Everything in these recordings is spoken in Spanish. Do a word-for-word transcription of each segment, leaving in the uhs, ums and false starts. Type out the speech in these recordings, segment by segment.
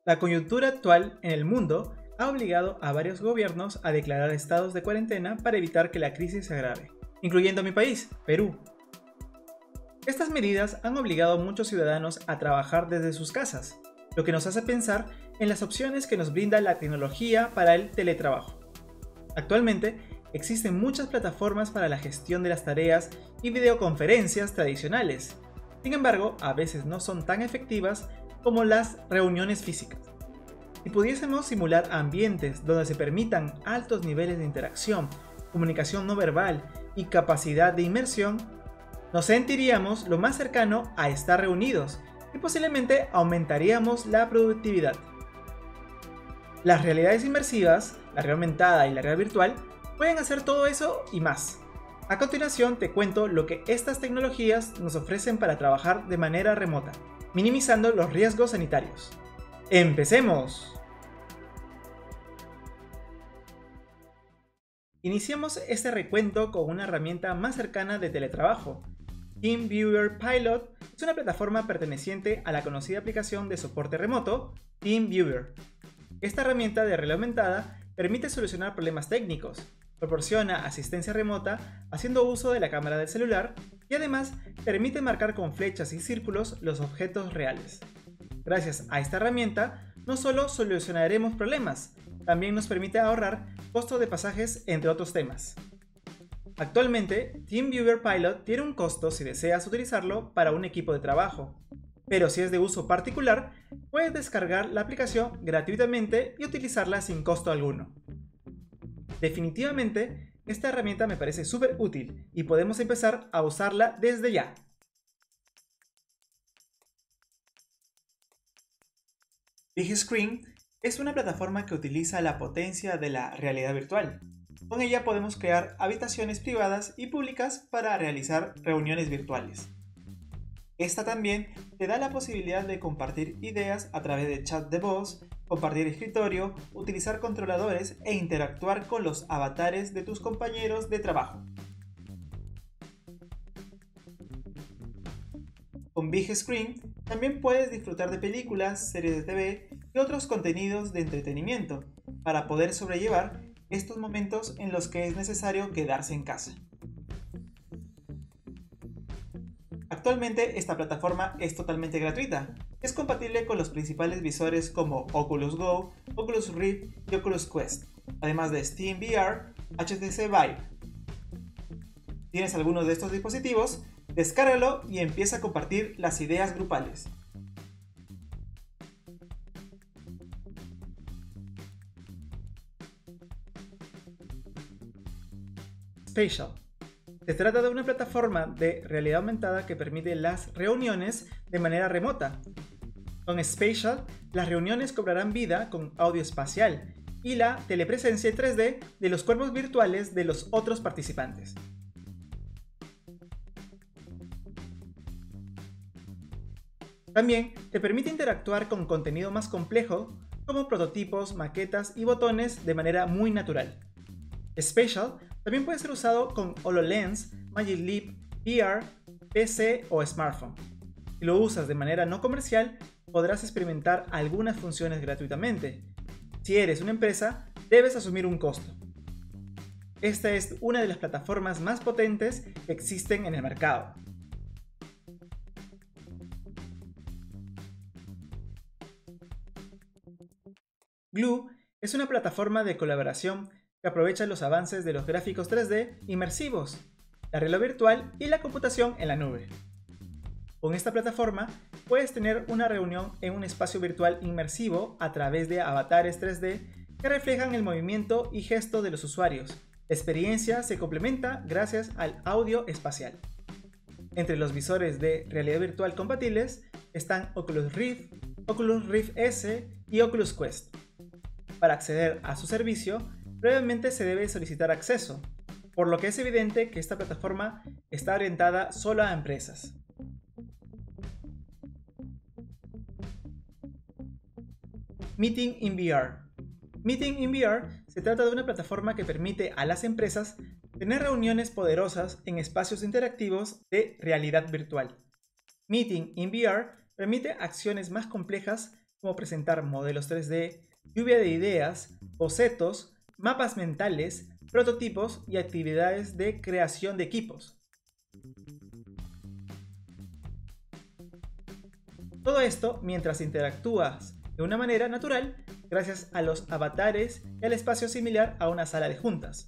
La coyuntura actual en el mundo ha obligado a varios gobiernos a declarar estados de cuarentena para evitar que la crisis se agrave, incluyendo a mi país, Perú. Estas medidas han obligado a muchos ciudadanos a trabajar desde sus casas, lo que nos hace pensar en las opciones que nos brinda la tecnología para el teletrabajo. Actualmente, existen muchas plataformas para la gestión de las tareas y videoconferencias tradicionales. Sin embargo, a veces no son tan efectivas como las reuniones físicas. Si pudiésemos simular ambientes donde se permitan altos niveles de interacción, comunicación no verbal y capacidad de inmersión, nos sentiríamos lo más cercano a estar reunidos y posiblemente aumentaríamos la productividad. Las realidades inmersivas, la realidad aumentada y la realidad virtual, pueden hacer todo eso y más. A continuación te cuento lo que estas tecnologías nos ofrecen para trabajar de manera remota, minimizando los riesgos sanitarios. ¡Empecemos! Iniciamos este recuento con una herramienta más cercana de teletrabajo. TeamViewer Pilot es una plataforma perteneciente a la conocida aplicación de soporte remoto TeamViewer. Esta herramienta de realidad aumentada permite solucionar problemas técnicos, proporciona asistencia remota haciendo uso de la cámara del celular y además permite marcar con flechas y círculos los objetos reales. Gracias a esta herramienta, no solo solucionaremos problemas, también nos permite ahorrar costos de pasajes, entre otros temas. Actualmente, TeamViewer Pilot tiene un costo si deseas utilizarlo para un equipo de trabajo, pero si es de uso particular, puedes descargar la aplicación gratuitamente y utilizarla sin costo alguno. Definitivamente, esta herramienta me parece súper útil y podemos empezar a usarla desde ya. Big Screen es una plataforma que utiliza la potencia de la realidad virtual. Con ella podemos crear habitaciones privadas y públicas para realizar reuniones virtuales. Esta también te da la posibilidad de compartir ideas a través de chat de voz, compartir escritorio, utilizar controladores e interactuar con los avatares de tus compañeros de trabajo. Con Big Screen también puedes disfrutar de películas, series de T V y otros contenidos de entretenimiento para poder sobrellevar estos momentos en los que es necesario quedarse en casa. Actualmente esta plataforma es totalmente gratuita. Es compatible con los principales visores como Oculus Go, Oculus Rift y Oculus Quest, además de Steam V R, H T C Vive. ¿Tienes alguno de estos dispositivos? Descárgalo y empieza a compartir las ideas grupales. Spatial. Se trata de una plataforma de realidad aumentada que permite las reuniones de manera remota. Con Spatial, las reuniones cobrarán vida con audio espacial y la telepresencia en tres D de los cuerpos virtuales de los otros participantes. También te permite interactuar con contenido más complejo como prototipos, maquetas y botones de manera muy natural. Spatial también puede ser usado con HoloLens, Magic Leap, V R, P C o smartphone. Si lo usas de manera no comercial, podrás experimentar algunas funciones gratuitamente. Si eres una empresa, debes asumir un costo. Esta es una de las plataformas más potentes que existen en el mercado. Glue es una plataforma de colaboración que aprovecha los avances de los gráficos tres D inmersivos, la realidad virtual y la computación en la nube. Con esta plataforma puedes tener una reunión en un espacio virtual inmersivo a través de avatares tres D que reflejan el movimiento y gesto de los usuarios. La experiencia se complementa gracias al audio espacial. Entre los visores de realidad virtual compatibles están Oculus Rift, Oculus Rift S y Oculus Quest. Para acceder a su servicio, previamente se debe solicitar acceso, por lo que es evidente que esta plataforma está orientada solo a empresas. Meeting in V R. Meeting in V R se trata de una plataforma que permite a las empresas tener reuniones poderosas en espacios interactivos de realidad virtual. Meeting in V R permite acciones más complejas como presentar modelos tres D, lluvia de ideas, bocetos, mapas mentales, prototipos y actividades de creación de equipos. Todo esto mientras interactúas de una manera natural gracias a los avatares y al espacio similar a una sala de juntas.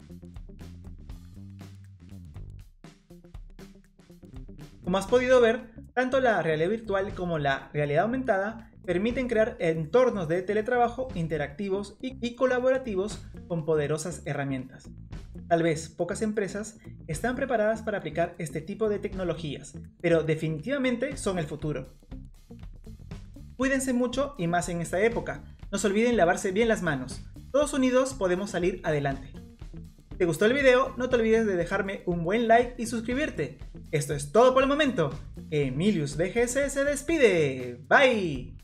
Como has podido ver, tanto la realidad virtual como la realidad aumentada permiten crear entornos de teletrabajo interactivos y colaborativos con poderosas herramientas. Tal vez pocas empresas están preparadas para aplicar este tipo de tecnologías, pero definitivamente son el futuro. Cuídense mucho y más en esta época. No se olviden lavarse bien las manos. Todos unidos podemos salir adelante. Si te gustó el video, no te olvides de dejarme un buen like y suscribirte. Esto es todo por el momento. Emilius B G S se despide. Bye.